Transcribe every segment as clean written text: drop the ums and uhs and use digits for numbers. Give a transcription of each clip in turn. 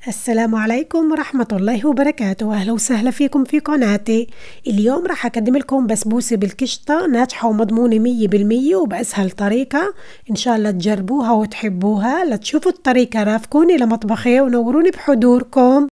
السلام عليكم ورحمة الله وبركاته. أهلا وسهلا فيكم في قناتي. اليوم راح أقدم لكم بسبوسة بالكشطة ناجحة ومضمونة 100% وبأسهل طريقة. إن شاء الله تجربوها وتحبوها. لتشوفوا الطريقة رافقوني لمطبخي ونوروني بحضوركم.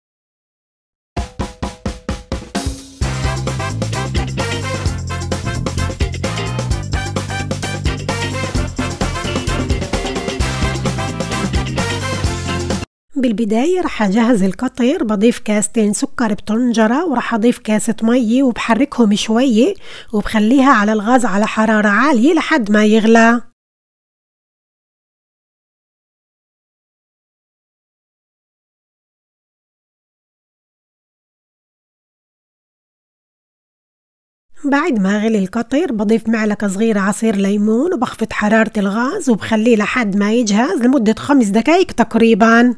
بالبداية رح أجهز القطر، بضيف كاستين سكر بطنجرة ورح أضيف كاسة مي وبحركهم شوية وبخليها على الغاز على حرارة عالية لحد ما يغلى. بعد ما غلي القطر بضيف معلقة صغيرة عصير ليمون وبخفض حرارة الغاز وبخليه لحد ما يجهز لمدة 5 دقايق تقريبا.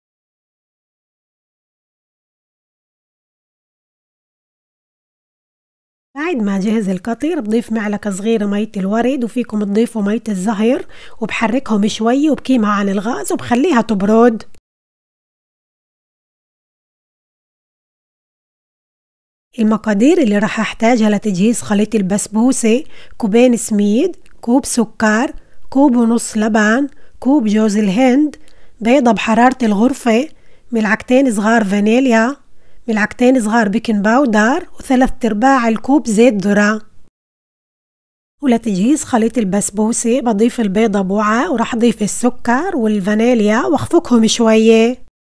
بعد ما جهز القطر بضيف معلقة صغيرة مية الورد وفيكم تضيفوا مية الزهر وبحركهم شوي وبكيمها عن الغاز وبخليها تبرد. المقادير اللي راح احتاجها لتجهيز خليط البسبوسة: كوبين سميد، كوب سكر، كوب ونص لبن، كوب جوز الهند، بيضة بحرارة الغرفة، ملعقتين صغار فانيليا، ملعقتين صغار بيكنج باودر، و3/4 الكوب زيت ذرة. ولتجهيز خليط البسبوسة بضيف البيضة بوعاء وراح اضيف السكر والفانيليا واخفقهم شوية.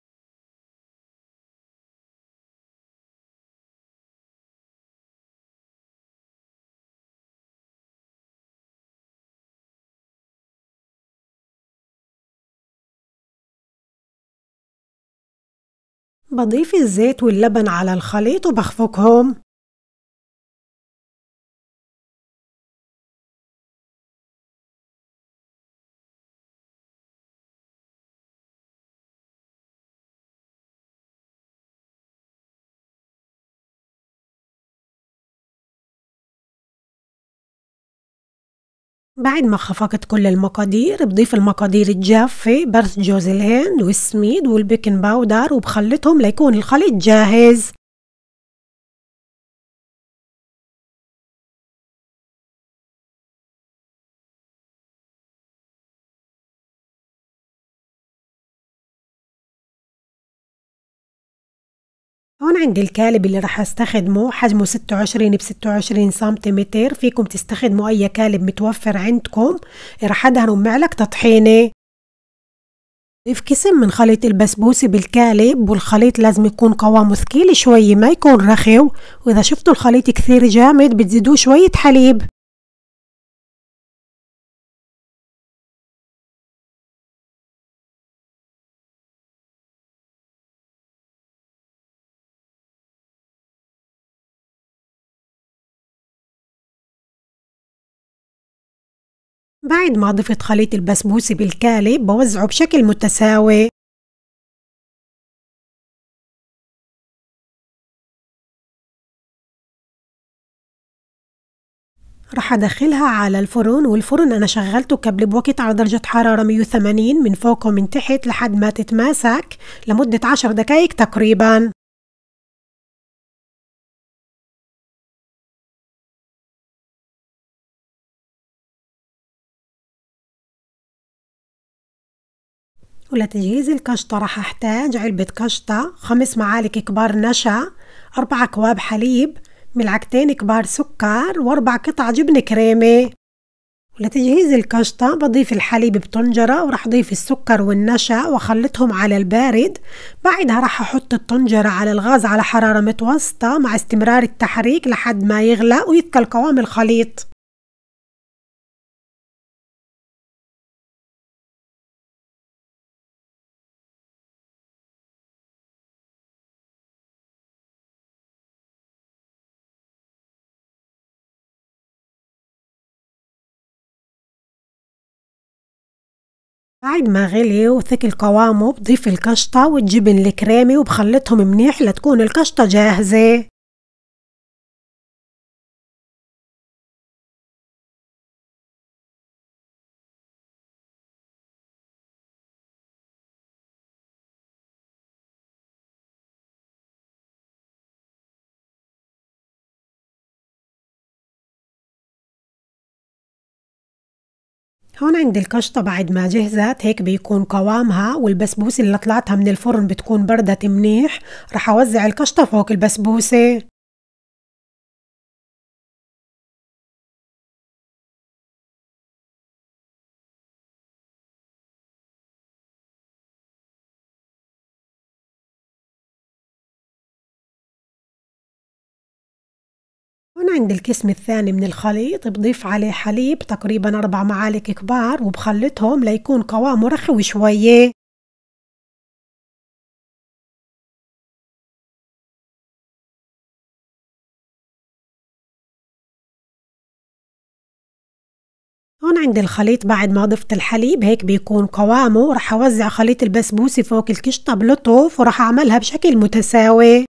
بضيف الزيت واللبن على الخليط وبخفقهم. بعد ما خفقت كل المقادير بضيف المقادير الجافة: برش جوز الهند والسميد والبيكنج باودر وبخلطهم ليكون الخليط جاهز. هون عندي الكالب اللي راح استخدمه حجمه 26 ب 26 سنتيمتر، فيكم تستخدموا أي كالب متوفر عندكم. راح أدهنه بمعلقة طحينة. ضيف كيسين من خليط البسبوسة بالكالب، والخليط لازم يكون قوامه ثقيل شوي ما يكون رخو، وإذا شفتوا الخليط كثير جامد بتزيدوه شوية حليب. بعد ما ضفت خليط البسبوسة بالكالب بوزعه بشكل متساوي. راح أدخلها على الفرن، والفرن أنا شغلته قبل بوقت على درجة حرارة 180 من فوق ومن تحت لحد ما تتماسك لمدة 10 دقايق تقريبا. ولتجهيز الكشطة راح أحتاج علبة كشطة، 5 معالق كبار نشا، 4 أكواب حليب، ملعقتين كبار سكر، و4 قطع جبنة كريمة. ولتجهيز الكشطة بضيف الحليب بطنجرة وراح أضيف السكر والنشا وأخلطهم على البارد. بعدها راح أحط الطنجرة على الغاز على حرارة متوسطة مع استمرار التحريك لحد ما يغلى ويتقل قوام الخليط. بعد ما غلي وثقل قوامه بضيف القشطة والجبن الكريمي وبخلطهم منيح لتكون القشطة جاهزة. هون عندي الكشطة بعد ما جهزت هيك بيكون قوامها، والبسبوسة اللي طلعتها من الفرن بتكون بردت منيح. رح أوزع الكشطة فوق البسبوسة. هون عندي القسم الثاني من الخليط بضيف عليه حليب تقريبا 4 معالق كبار وبخلطهم ليكون قوامه رخو شوية. هون عندي الخليط بعد ما ضفت الحليب هيك بيكون قوامه. رح أوزع خليط البسبوسة فوق القشطة بلطف ورح أعملها بشكل متساوي.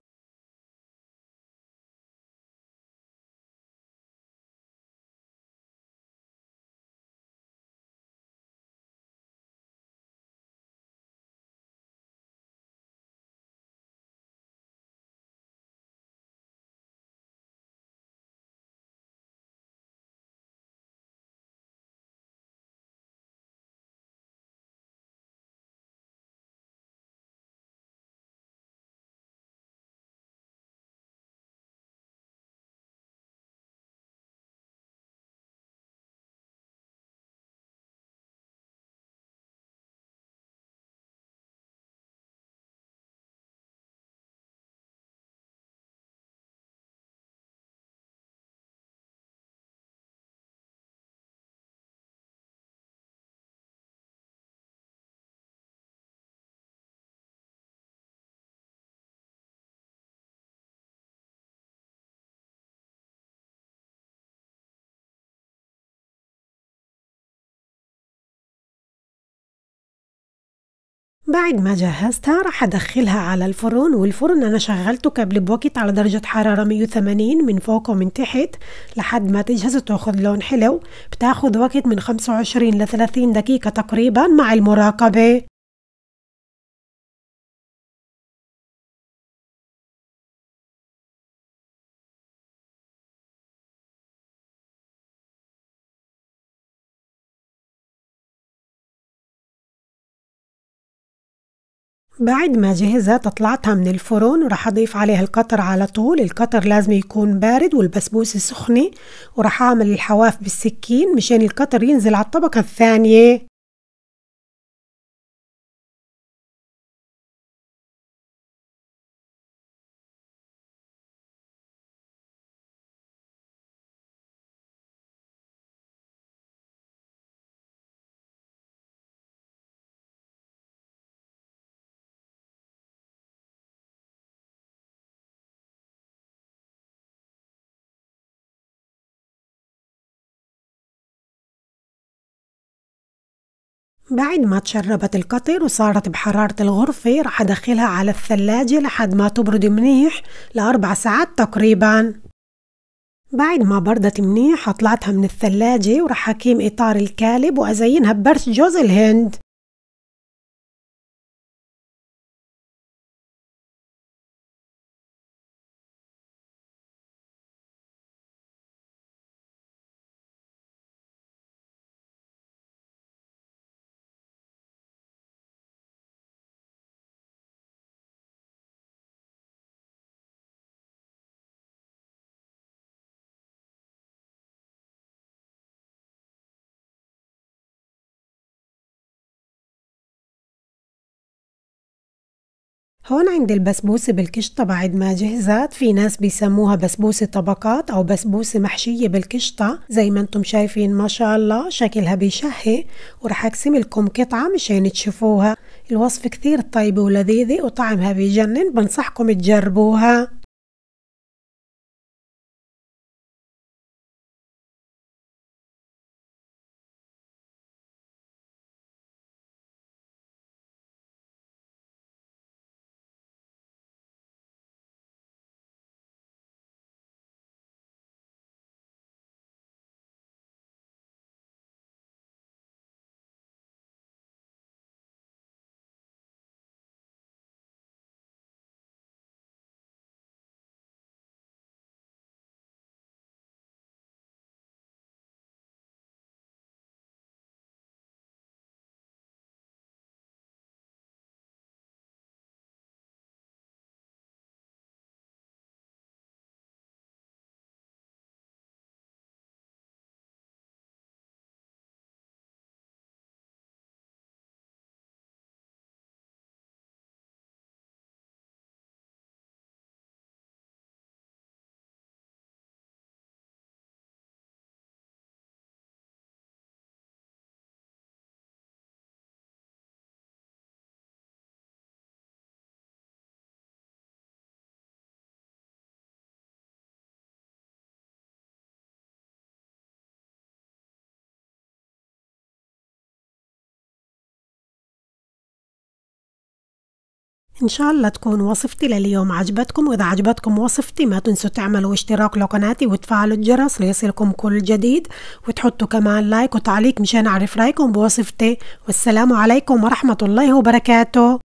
بعد ما جهزتها راح أدخلها على الفرن، والفرن أنا شغلته قبل بوقت على درجة حرارة 180 من فوق ومن تحت لحد ما تجهز وتاخد لون حلو. بتاخد وقت من 25 ل 30 دقيقة تقريبا مع المراقبة. بعد ما جهزت طلعتها من الفرن وراح أضيف عليها القطر على طول. القطر لازم يكون بارد والبسبوسة سخنة، وراح أعمل الحواف بالسكين مشان القطر ينزل على الطبقة الثانية. بعد ما تشربت القطر وصارت بحرارة الغرفة راح أدخلها على الثلاجة لحد ما تبرد منيح ل4 ساعات تقريبا. بعد ما بردت منيح طلعتها من الثلاجة وراح أقيم إطار الكالب وأزينها ببرش جوز الهند. هون عندي البسبوسة بالقشطة بعد ما جهزت. في ناس بيسموها بسبوسة طبقات أو بسبوسة محشية بالقشطة زي ما انتم شايفين ما شاء الله شكلها بيشهي. ورح أقسم لكم قطعة مشان تشوفوها. الوصفة كثير طيبة ولذيذة وطعمها بيجنن، بنصحكم تجربوها. إن شاء الله تكون وصفتي لليوم عجبتكم، وإذا عجبتكم وصفتي ما تنسوا تعملوا اشتراك لقناتي وتفعلوا الجرس ليصلكم كل جديد، وتحطوا كمان لايك وتعليق مشان أعرف رأيكم بوصفتي. والسلام عليكم ورحمة الله وبركاته.